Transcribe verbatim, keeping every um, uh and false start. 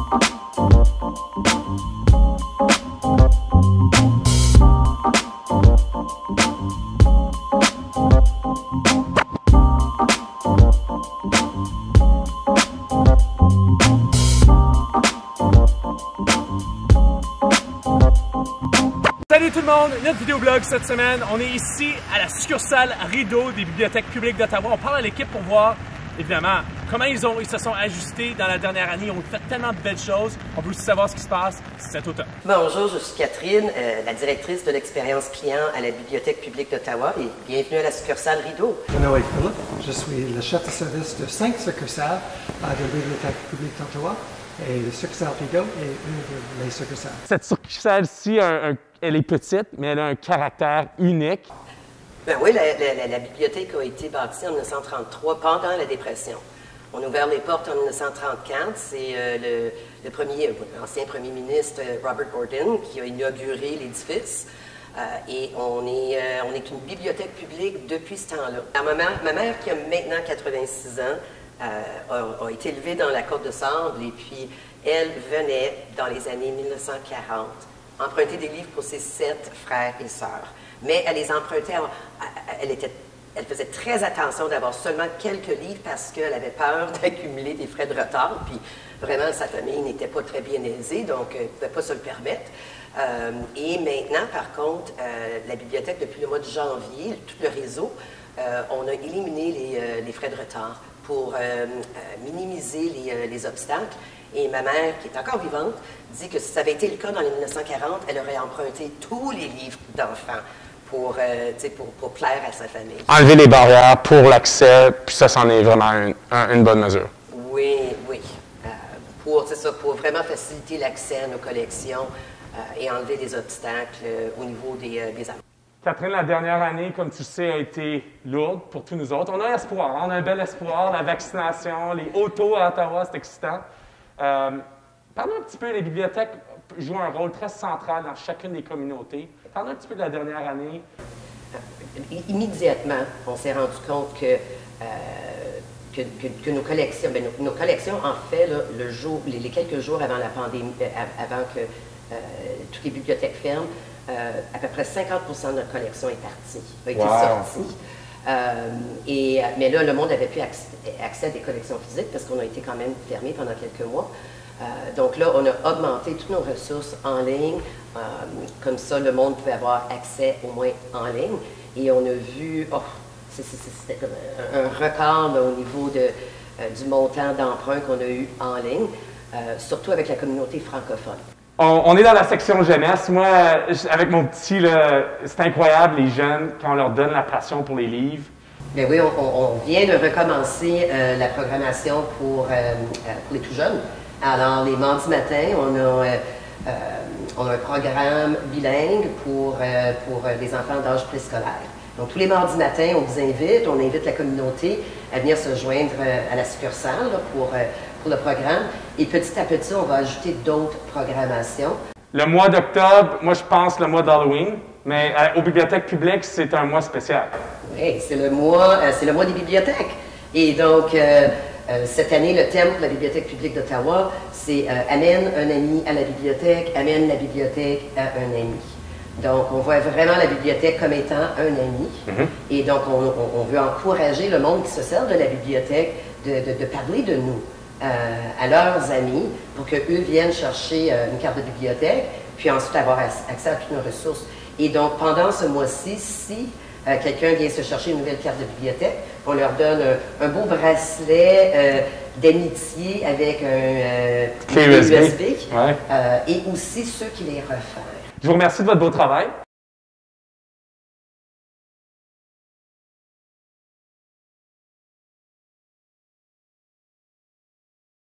Salut tout le monde, notre vidéoblog cette semaine, on est ici à la succursale Rideau des bibliothèques publiques d'Ottawa. On parle à l'équipe pour voir, évidemment, comment ils, ont, ils se sont ajustés dans la dernière année. Ils ont fait tellement de belles choses. On veut aussi savoir ce qui se passe cet automne. Bonjour, je suis Catherine, euh, la directrice de l'expérience client à la Bibliothèque publique d'Ottawa et bienvenue à la succursale Rideau. Noël Philippe, je suis le chef de service de cinq succursales à la Bibliothèque publique d'Ottawa. Et le succursale Rideau est une des succursales. Cette succursale-ci, un, un, elle est petite, mais elle a un caractère unique. Ben oui, la, la, la bibliothèque a été bâtie en mille neuf cent trente-trois, pendant la Dépression. On a ouvert les portes en mille neuf cent trente-quatre. C'est euh, le, le premier, ancien premier ministre Robert Borden qui a inauguré l'édifice. Euh, et on est, euh, on est une bibliothèque publique depuis ce temps-là. Ma mère, ma mère, qui a maintenant quatre-vingt-six ans, Euh, a, a été élevée dans la Côte de Sable et puis elle venait, dans les années mille neuf cent quarante, emprunter des livres pour ses sept frères et sœurs. Mais elle les empruntait, elle, était, elle faisait très attention d'avoir seulement quelques livres parce qu'elle avait peur d'accumuler des frais de retard. Puis vraiment, sa famille n'était pas très bien aisée, donc elle ne pouvait pas se le permettre. Euh, et maintenant, par contre, euh, la bibliothèque, depuis le mois de janvier, tout le réseau, euh, on a éliminé les, euh, les frais de retard pour euh, euh, minimiser les, euh, les obstacles. Et ma mère, qui est encore vivante, dit que si ça avait été le cas dans les mille neuf cent quarante, elle aurait emprunté tous les livres d'enfants pour, euh, pour, pour plaire à sa famille. Enlever les barrières pour l'accès, puis ça, c'en est vraiment une, une bonne mesure. Oui, oui. Euh, pour, c'est ça, pour vraiment faciliter l'accès à nos collections euh, et enlever les obstacles euh, au niveau des, euh, des Catherine, la dernière année, comme tu sais, a été lourde pour tous nous autres. On a espoir, on a un bel espoir, la vaccination, les autos à Ottawa, c'est excitant. Euh, Parle-nous un petit peu, les bibliothèques jouent un rôle très central dans chacune des communautés. Parle-nous un petit peu de la dernière année. Immédiatement, on s'est rendu compte que, euh, que, que, que nos collections, bien, nos, nos collections, en fait, là, le jour, les, les quelques jours avant la pandémie, euh, avant que euh, toutes les bibliothèques ferment, Euh, à peu près cinquante pour cent de notre collection est partie, a été wow. sortie. Euh, et, mais là, le monde n'avait plus accès, accès à des collections physiques parce qu'on a été quand même fermé pendant quelques mois. Euh, donc là, on a augmenté toutes nos ressources en ligne. Euh, comme ça, le monde pouvait avoir accès au moins en ligne. Et on a vu, oh, c'était comme un, un record là, au niveau de, euh, du montant d'emprunt qu'on a eu en ligne, euh, surtout avec la communauté francophone. On, on est dans la section jeunesse. Moi, avec mon petit, c'est incroyable, les jeunes, quand on leur donne la passion pour les livres. Bien oui, on, on vient de recommencer euh, la programmation pour, euh, pour les tout jeunes. Alors, les mardis matins, on a, euh, euh, on a un programme bilingue pour, euh, pour les enfants d'âge préscolaire. Donc, tous les mardis matins, on vous invite, on invite la communauté à venir se joindre euh, à la succursale là, pour... Euh, pour le programme. Et petit à petit, on va ajouter d'autres programmations. Le mois d'octobre, moi je pense le mois d'Halloween, mais euh, aux bibliothèques publiques, c'est un mois spécial. Oui, c'est le mois, euh, c'est le mois des bibliothèques. Et donc, euh, euh, cette année, le thème pour la Bibliothèque publique d'Ottawa, c'est euh, « Amène un ami à la bibliothèque, amène la bibliothèque à un ami ». Donc, on voit vraiment la bibliothèque comme étant un ami. Mm-hmm. Et donc, on, on, on veut encourager le monde qui se sert de la bibliothèque de, de, de parler de nous. Euh, à leurs amis pour qu'eux viennent chercher euh, une carte de bibliothèque, puis ensuite avoir accès à toutes nos ressources. Et donc, pendant ce mois-ci, si euh, quelqu'un vient se chercher une nouvelle carte de bibliothèque, on leur donne un, un beau bracelet euh, d'amitié avec un euh, U S B, U S B ouais. euh, et aussi ceux qui les refaire. Je vous remercie de votre beau travail.